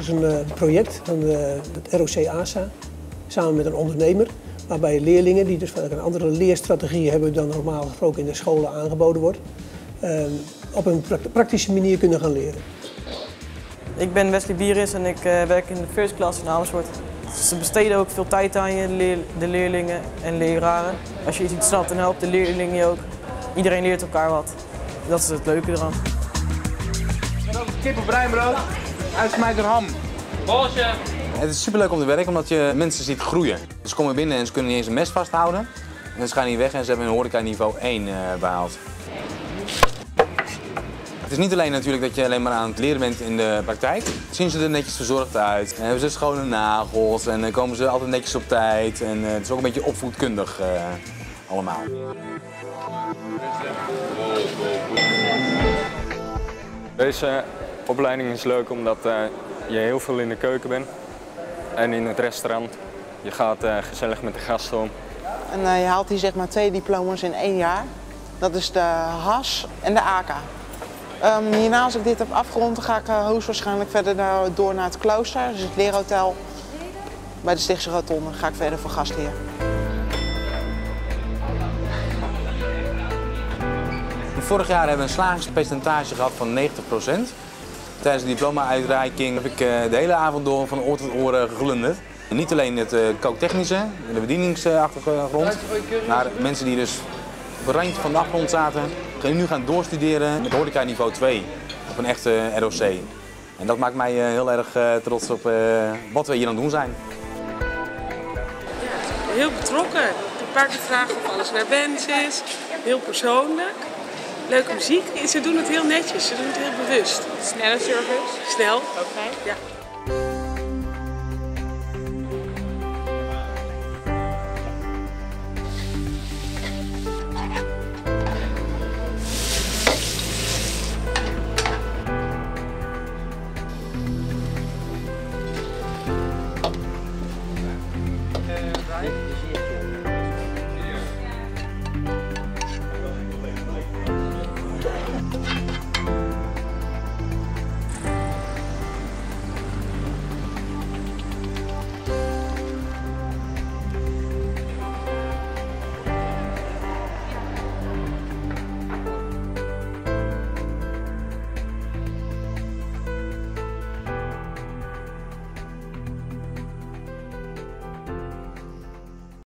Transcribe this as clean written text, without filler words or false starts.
is een project van het ROC ASA, samen met een ondernemer, waarbij leerlingen die dus een andere leerstrategie hebben dan normaal gesproken in de scholen aangeboden wordt, op een praktische manier kunnen gaan leren. Ik ben Wesley Bieris en ik werk in de first class in Amersfoort. Ze besteden ook veel tijd aan je, de leerlingen en leraren. Als je iets snapt, dan helpt de leerlingen je ook. Iedereen leert elkaar wat. Dat is het leuke eraan. Kip of bruinbrood, uitsmijt een ham. Bolsje. Het is superleuk om te werken omdat je mensen ziet groeien. Ze komen binnen en ze kunnen niet eens een mes vasthouden. En ze gaan hier weg en ze hebben hun horeca niveau 1 behaald. Het is niet alleen natuurlijk dat je alleen maar aan het leren bent in de praktijk. Zien ze er netjes verzorgd uit. En hebben ze schone nagels en komen ze altijd netjes op tijd. En het is ook een beetje opvoedkundig allemaal. Deze opleiding is leuk omdat je heel veel in de keuken bent en in het restaurant. Je gaat gezellig met de gasten om. En je haalt hier zeg maar 2 diploma's in 1 jaar. Dat is de HAS en de AK. Hierna, als ik dit heb afgerond, dan ga ik hoogstwaarschijnlijk verder door naar het klooster, dus het leerhotel. Bij de Stichtse Rotonde ga ik verder voor gastheer. Vorig jaar hebben we een slagingspercentage gehad van 90%. Tijdens de diploma-uitreiking heb ik de hele avond door van oor tot oor geglunderd. En niet alleen het kooktechnische, de bedieningsachtergrond, maar mensen die dus op het randje van de afgrond zaten, nu gaan doorstuderen met horeca niveau 2 op een echte ROC. En dat maakt mij heel erg trots op wat we hier aan het doen zijn. Heel betrokken. Een paar keer vragen of alles naar wens is. Heel persoonlijk. Leuke muziek. Ze doen het heel netjes, ze doen het heel bewust. Snelle service. Snel. Ook fijn. Ja.